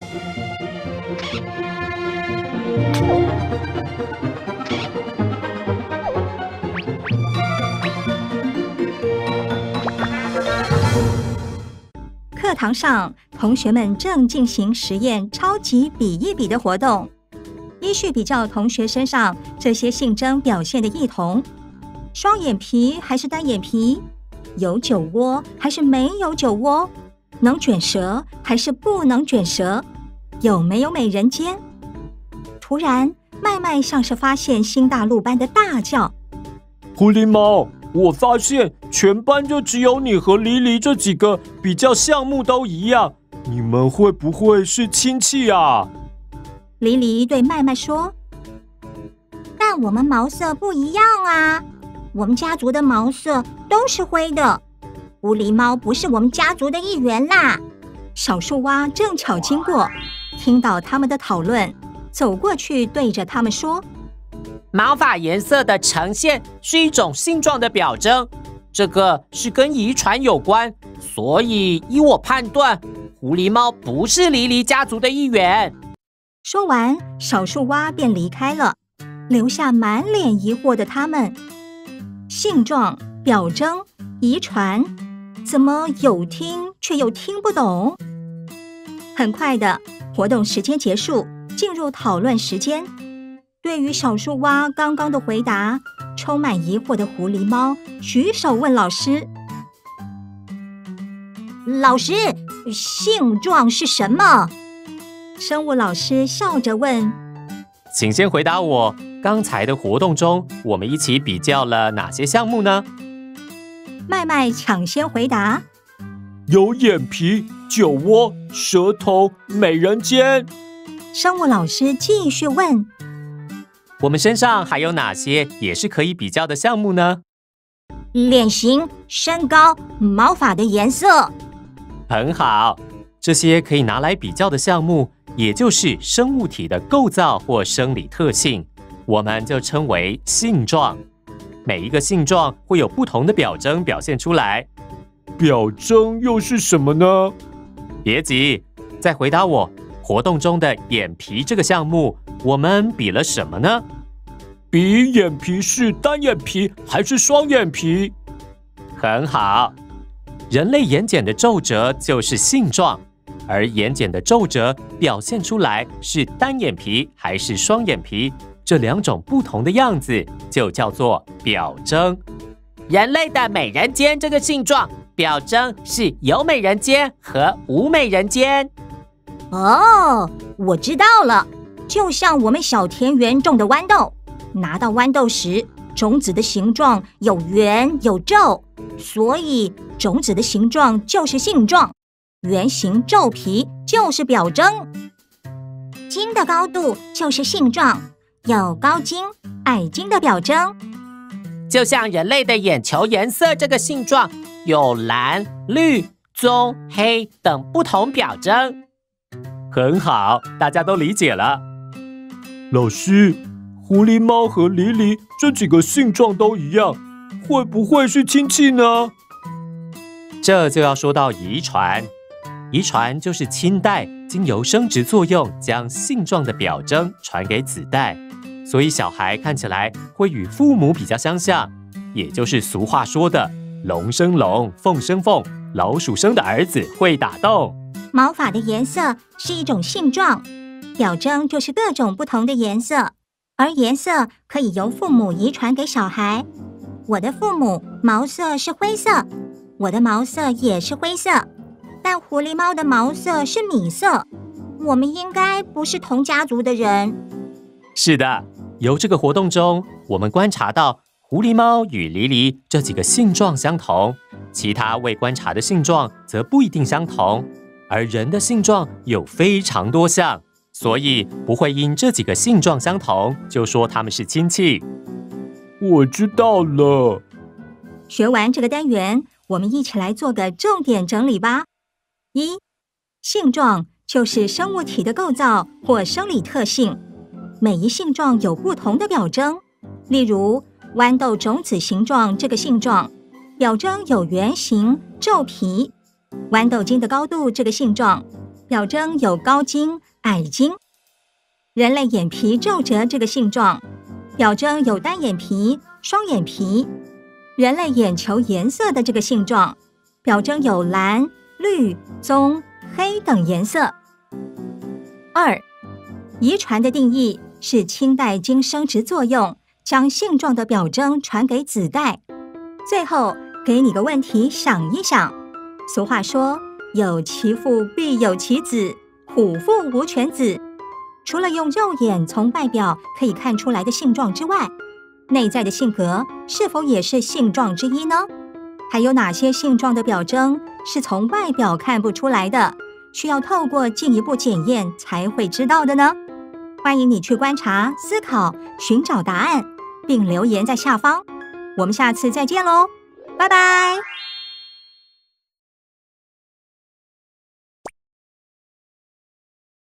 课堂上，同学们正进行实验超级比一比的活动，依序比较同学身上这些性征表现的异同：双眼皮还是单眼皮？有酒窝还是没有酒窝？能卷舌还是不能卷舌？有没有美人尖？突然，麦麦像是发现新大陆般的大叫： 狐狸猫，我发现全班就只有你和黎黎这几个比较项目都一样，你们会不会是亲戚啊？ 黎黎对麦麦说：但我们毛色不一样啊，我们家族的毛色都是灰的，狐狸猫不是我们家族的一员啦。小树蛙正巧经过，听到他们的讨论，走过去对着他们说： 毛发颜色的呈现是一种性状的表征，这个是跟遗传有关，所以依我判断，狐狸猫不是黎黎家族的一员。 说完，小树蛙便离开了，留下满脸疑惑的他们。性状、表征、遗传，怎么有听却又听不懂？很快的，活动时间结束，进入讨论时间。对于小树蛙刚刚的回答，充满疑惑的狐狸猫举手问老师：老师，性状是什么？生物老师笑着问： 请先回答我，刚才的活动中，我们一起比较了哪些项目呢？ 麦麦抢先回答： 有眼皮、酒窝、舌头、美人尖。 生物老师继续问： 我们身上还有哪些也是可以比较的项目呢？ 脸型、身高、毛发的颜色。 很好，这些可以拿来比较的项目，也就是生物体的构造或生理特性，我们就称为性状。每一个性状会有不同的表征表现出来。 表征又是什么呢？ 别急，再回答我，活动中的眼皮这个项目，我们比了什么呢？ 比眼皮是单眼皮还是双眼皮？ 很好，人类眼睑的皱褶就是性状，而眼睑的皱褶表现出来是单眼皮还是双眼皮，这两种不同的样子就叫做表征。 人类的美人尖这个性状，表征是有美人尖和无美人尖。 哦，我知道了，就像我们小田园种的豌豆，拿到豌豆时，种子的形状有圆有皱，所以种子的形状就是性状，圆形皱皮就是表征。茎的高度就是性状，有高茎、矮茎的表征。 就像人类的眼球颜色这个性状，有蓝、绿、棕、黑等不同表征。 很好，大家都理解了。 老师，狐狸猫和黎黎这几个性状都一样，会不会是亲戚呢？ 这就要说到遗传。遗传就是亲代经由生殖作用将性状的表征传给子代，所以小孩看起来会与父母比较相像，也就是俗话说的龙生龙，凤生凤，老鼠生的儿子会打洞。 毛发的颜色是一种性状，表征就是各种不同的颜色，而颜色可以由父母遗传给小孩。我的父母毛色是灰色，我的毛色也是灰色，但狐狸猫的毛色是米色，我们应该不是同家族的人。 是的，由这个活动中，我们观察到狐狸猫与黎黎这几个性状相同，其他未观察的性状则不一定相同。而人的性状有非常多项，所以不会因这几个性状相同就说他们是亲戚。 我知道了。 学完这个单元，我们一起来做个重点整理吧。一、性状就是生物体的构造或生理特性，每一性状有不同的表征。例如，豌豆种子形状这个性状，表征有圆形、皱皮；豌豆茎的高度这个性状， 表征有高茎、矮茎。人类眼皮皱褶这个性状，表征有单眼皮、双眼皮。人类眼球颜色的这个性状，表征有蓝、绿、棕、黑等颜色。2. 遗传的定义是亲代经生殖作用，将性状的表征传给子代。最后给你个问题想一想，俗话说有其父必有其子，虎父无犬子。除了用肉眼从外表可以看出来的性状之外，内在的性格是否也是性状之一呢？还有哪些性状的表征是从外表看不出来的，需要透过进一步检验才会知道的呢？欢迎你去观察、思考、寻找答案，并留言在下方。我们下次再见喽，拜拜。